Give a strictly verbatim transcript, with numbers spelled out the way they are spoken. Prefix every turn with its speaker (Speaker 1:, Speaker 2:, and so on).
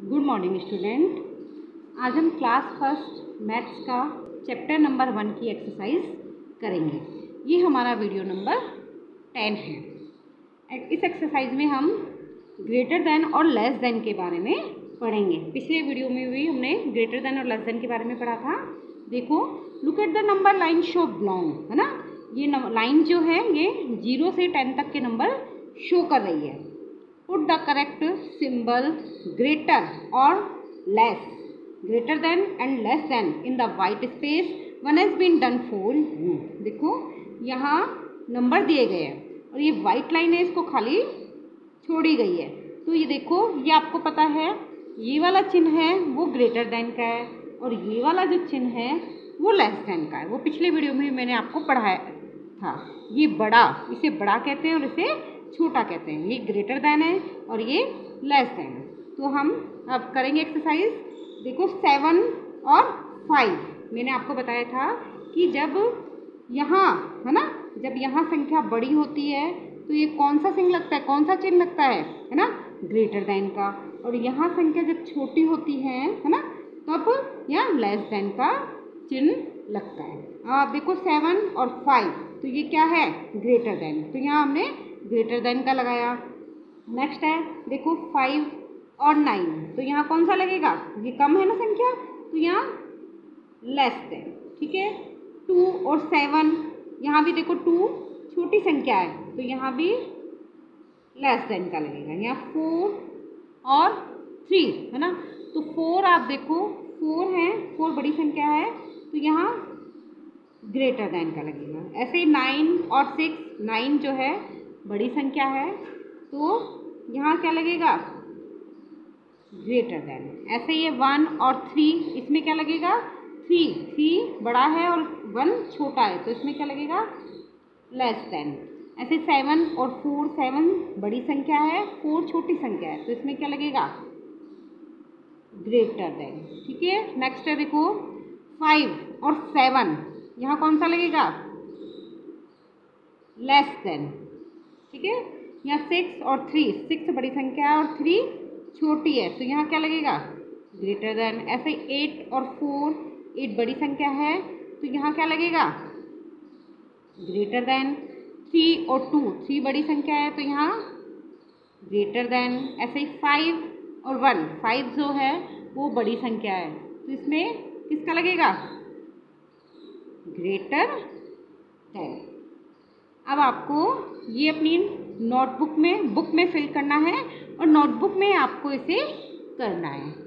Speaker 1: Good morning student. आज हम class first maths का चैप्टर नंबर वन की एक्सरसाइज करेंगे। ये हमारा वीडियो नंबर टेन है। इस एक्सरसाइज में हम ग्रेटर देन और लेस देन के बारे में पढ़ेंगे। पिछले वीडियो में भी हमने ग्रेटर देन और लेस देन के बारे में पढ़ा था। देखो, look at the number line show below, है ना। ये लाइन जो है ये जीरो से टेन तक के नंबर शो कर रही है। Put the correct symbol greater or less, greater than and less than in the white space. One has been done for you. देखो, यहाँ नंबर दिए गए हैं और ये वाइट लाइन है, इसको खाली छोड़ी गई है। तो ये देखो, ये आपको पता है ये वाला चिन्ह है वो ग्रेटर देन का है और ये वाला जो चिन्ह है वो लेस देन का है। वो पिछले वीडियो में मैंने आपको पढ़ाया था। ये बड़ा, इसे बड़ा कहते हैं और इसे छोटा कहते हैं। ये ग्रेटर देन है और ये लेस देन है। तो हम अब करेंगे एक्सरसाइज। देखो, सेवन और फाइव मैंने आपको बताया था कि जब यहाँ, है ना, जब यहाँ संख्या बड़ी होती है तो ये कौन सा चिन्ह लगता है, कौन सा चिन्ह लगता है है ना, ग्रेटर देन का। और यहाँ संख्या जब छोटी होती है है ना, तब यहाँ लेस देन का चिन्ह लगता है। अब देखो, सेवन और फाइव तो ये क्या है, ग्रेटर देन। तो यहाँ हमने ग्रेटर देन का लगाया। नेक्स्ट है, देखो, फाइव और नाइन तो यहाँ कौन सा लगेगा, ये कम है ना संख्या, तो यहाँ लेस देन। ठीक है। टू और सेवन, यहाँ भी देखो टू छोटी संख्या है तो यहाँ भी लेस देन का लगेगा। यहाँ फोर और थ्री, है ना, तो फोर आप देखो, फोर है, फोर बड़ी संख्या है तो यहाँ ग्रेटर देन का लगेगा। ऐसे ही नाइन और सिक्स, नाइन जो है बड़ी संख्या है तो यहाँ क्या लगेगा, ग्रेटर देन। ऐसे ये वन और थ्री, इसमें क्या लगेगा, थ्री, थ्री बड़ा है और वन छोटा है तो इसमें क्या लगेगा, लेस देन। ऐसे सेवन और फोर, सेवन बड़ी संख्या है, फोर छोटी संख्या है तो इसमें क्या लगेगा, ग्रेटर देन। ठीक है। नेक्स्ट है, देखो, फाइव और सेवन, यहाँ कौन सा लगेगा, लेस देन। ठीक है। यहाँ सिक्स और थ्री, सिक्स बड़ी संख्या है और थ्री छोटी है तो यहाँ क्या लगेगा, ग्रेटर देन। ऐसे एट और फोर, एट बड़ी संख्या है तो यहाँ क्या लगेगा, ग्रेटर देन। थ्री और टू, थ्री बड़ी संख्या है तो यहाँ ग्रेटर देन। ऐसे ही फाइव और वन, फाइव जो है वो बड़ी संख्या है तो इसमें किसका लगेगा, ग्रेटर देन। अब आपको ये अपनी नोटबुक में, बुक में फिल करना है और नोटबुक में आपको इसे करना है।